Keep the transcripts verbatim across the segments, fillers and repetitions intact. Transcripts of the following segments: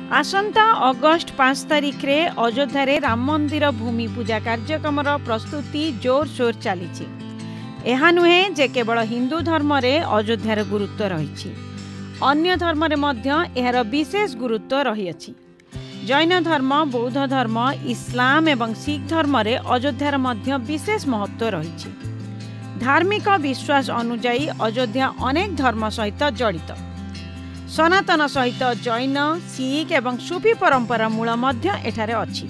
आसंता August पांच तारिख रे अयोध्या रे राम मंदिर भूमि पूजा कार्यक्रम प्रस्तुति जोर शोर चली। यह नुहे जे केवल हिंदू धर्म रे अयोध्यार गुरुत्व रही, अन्य धर्म रे मध्य एहार विशेष गुरुत्व रही। जैन धर्म, बौद्ध धर्म, इस्लाम एवं सिख धर्म रे अयोध्यार मध्य विशेष महत्व रही। धार्मिक विश्वास अनुजाई अयोध्या अनेक धर्म सहित जड़ित। सनातन सहित जैन, सिख एवं सूफी परंपरा मूल मध्य एठारे अछि।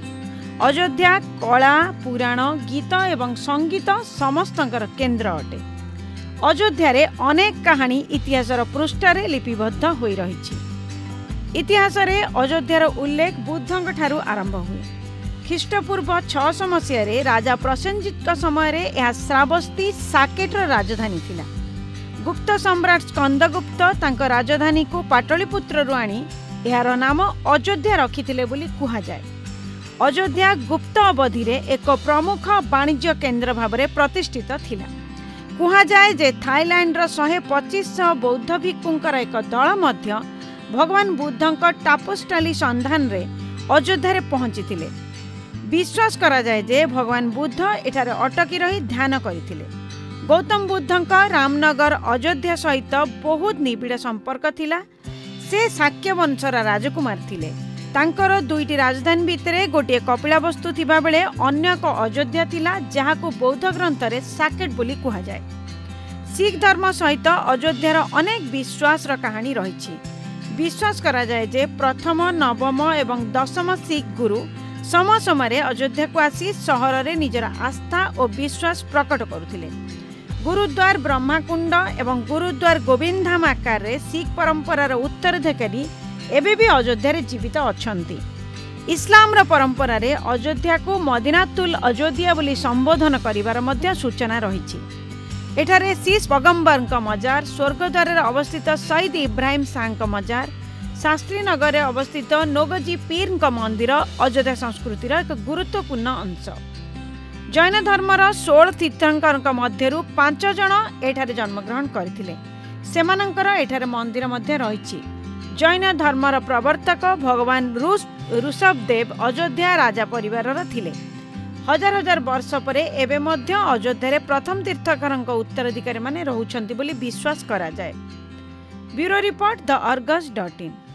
अयोध्या कला, पुराण, गीत एवं संगीत समस्तंकर केंद्र अटे। अयोध्या रे अनेक कहानी इतिहासर पृष्ठरे लिपिबद्ध होई रहिछि। इतिहास रे अयोध्यार उल्लेख बुद्धंक ठारू आरंभ हुए। ख्रीष्टपूर्व छह सौ मसीह राजा प्रसेनजित समय रे यह श्रावस्ती साकेटर राजधानी थिला। गुप्त सम्राट स्कंदगुप्त तांक राजधानी को पाटलिपुत्र आनी यार नाम अयोध्या रखिथिले बोली कुहा जाए। अयोध्या गुप्त अवधि रे एक प्रमुख वाणिज्य केंद्र भावरे प्रतिष्ठित थिला। कुहा जाए जे थाईलैंड रो शहे पच्चीस बौद्ध भिक्षुंकर एक दल मध्य भगवान बुद्धंक टापस्टाली संधान रे अयोध्या रे पहुंचीथिले। विश्वास करा जाए जे भगवान बुद्ध एठारे अटकी रही ध्यान करिथिले। गौतम बुद्धंक रामनगर अयोध्या सहित बहुत निबिड़ संपर्क थिला। से शाक्य वंशर राजकुमार थिले। तांकर दुईटी राजधानी भितरे गोटे कपिलावस्तु थिबा बेले अन्य एक अयोध्या थिला, जहाको बौद्ध ग्रंथ रे साकेट बोली कुहा जाए। सिख धर्म सहित अयोध्यार अनेक विश्वास र कहानी रहिछि। विश्वास करा जाए जे प्रथम, नवम एवं दशम सिख गुरु समय समय अयोध्या को आसी सहर रे निजर आस्था और विश्वास प्रकट करुथिले। गुरुद्वार ब्रह्माकुंड एवं गुरुद्वार गोविंदधाम आकार रे सिख परंपरार उत्तराधिकारी एबे भी अयोध्या रे जीवित अछंती। इस्लाम रो परंपरा रे अयोध्या को मदीनातुल अयोध्या बोली संबोधन करिवार मध्य सूचना रहिछि। एठारे शीश पैगंबर का मजार, स्वर्गद्वार रे अवस्थित शहीद इब्राहिम शाह का मजार, शास्त्री नगर रे अवस्थित नोगजी पीर का मंदिर अयोध्या संस्कृतिर एक गुरुत्वपूर्ण अंश। जैन धर्मर सोलह तीर्थंकर मध्यरु पांच जन एठारे जन्मग्रहण करथिले। सेमानंकर एठारे मंदिर मध्य रहिछि। जैन धर्मर प्रवर्तक भगवान ऋषभ देव अयोध्या राजा परिवारर थिले। हजार हजार वर्ष परे एबे मध्य अयोध्या रे प्रथम तीर्थंकर उत्तराधिकारी माने रहुछंती बोली विश्वास करा जाए। Bureau report the Argus dot in.